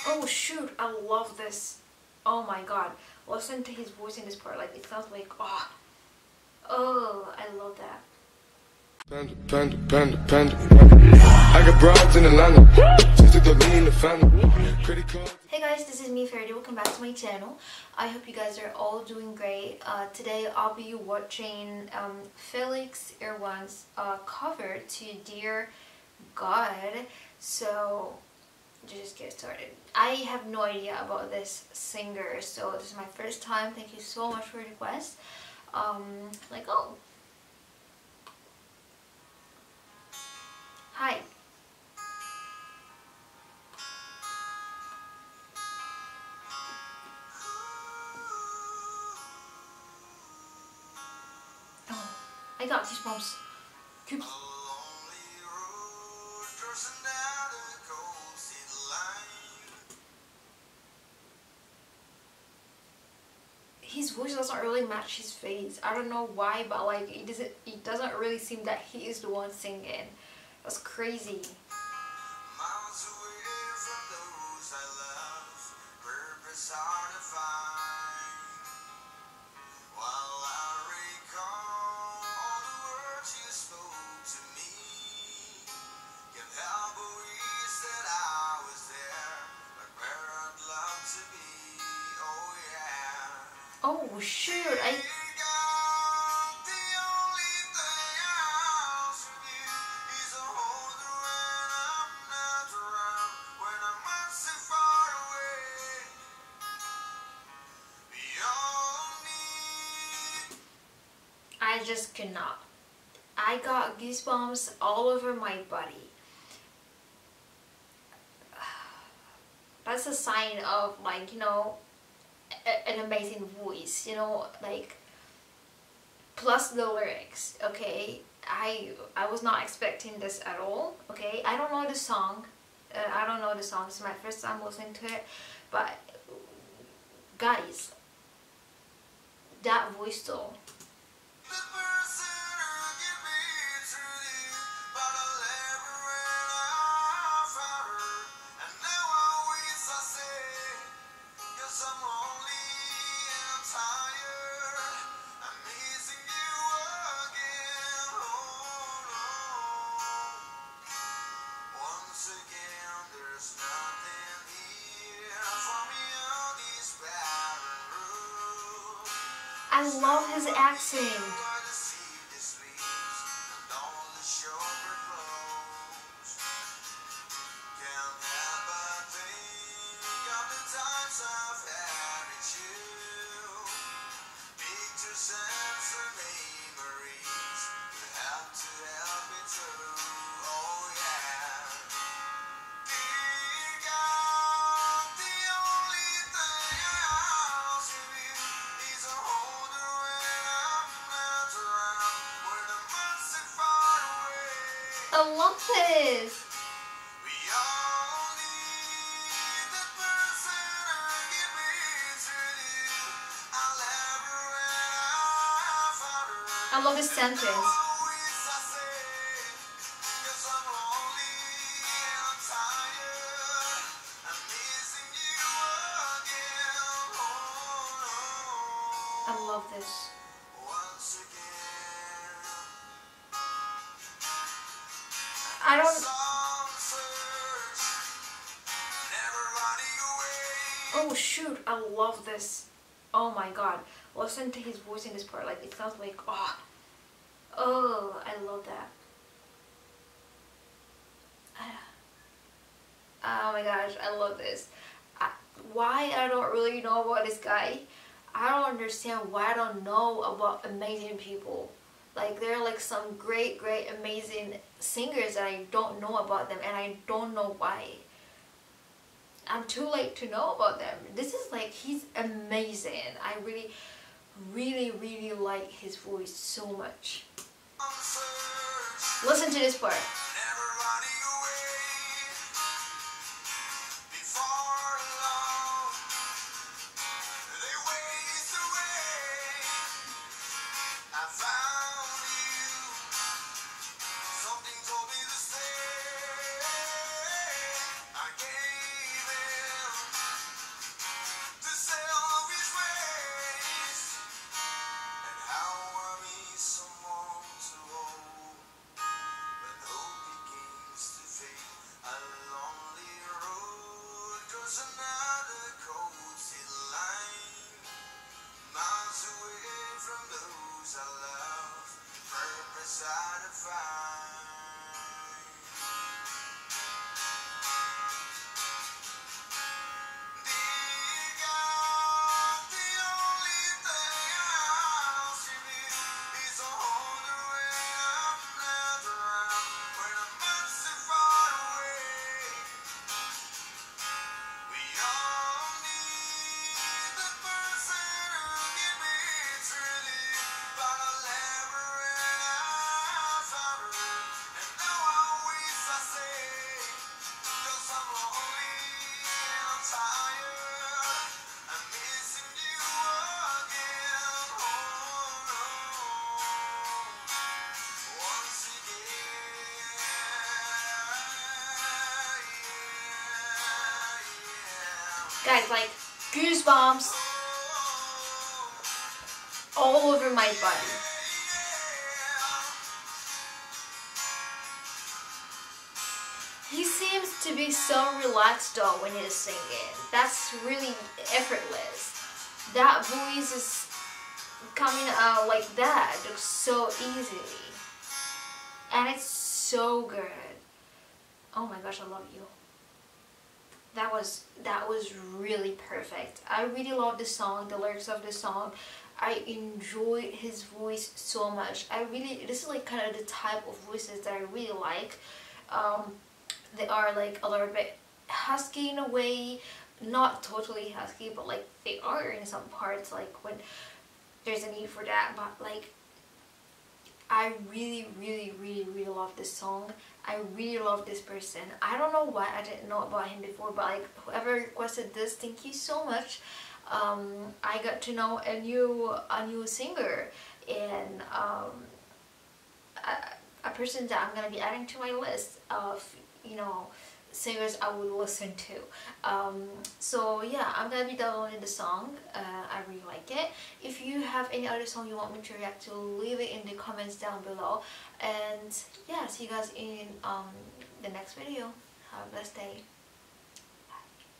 Oh shoot, I love this. Oh my god. Listen to his voice in this part. Like it sounds like oh, I love that. I got broads in Atlanta. Hey guys, this is me, Faraday. Welcome back to my channel. I hope you guys are all doing great. Today I'll be watching Felix Irwan's cover to Dear God. So just get started. I have no idea about this singer, so this is my first time. Thank you so much for the request. Like, oh, hi. Oh, I got goosebumps. Oops. His voice doesn't really match his face. I don't know why, but like it doesn't really seem that he is the one singing. That's crazy. Miles away from those I love, purpose hard to find. While I recall all the words you spoke to me, can't help but wish that I was there, like where I'd love to be. Oh yeah. Oh shoot, I just cannot. I got goosebumps all over my body. That's a sign of, like, you know, an amazing voice, you know, like, plus the lyrics. Okay, I was not expecting this at all. Okay, I don't know the song. I don't know the song. This is my first time listening to it, but guys, that voice though. I love his accent. I love this. I love this sentence. I love this. I don't. Oh shoot, I love this. Oh my god. Listen to his voice in this part. Like it sounds like oh, I love that. Oh my gosh, I love this. Why I don't really know about this guy. I don't understand why I don't know about amazing people. Like there are like some great amazing singers that I don't know about them, and I don't know why. I'm too late to know about them. This is like, he's amazing. I really like his voice so much. Listen to this part. Guys, like goosebumps all over my body. He seems to be so relaxed though when he's singing. That's really effortless. That voice is coming out like that, looks so easily. And it's so good. Oh my gosh, I love you. That was really perfect. I really love the song, the lyrics of the song. I enjoyed his voice so much. This is like kind of the type of voices that I really like. They are like a little bit husky in a way, not totally husky, but like they are in some parts, like when there's a need for that. But like I really love this song. I really love this person. I don't know why I didn't know about him before, but like whoever requested this, thank you so much. I got to know a new singer, and a person that I'm gonna be adding to my list of, you know, singers I would listen to. So yeah, I'm gonna be downloading the song. I really like it. If you have any other song you want me to react to, leave it in the comments down below. And yeah, see you guys in the next video. Have a blessed day.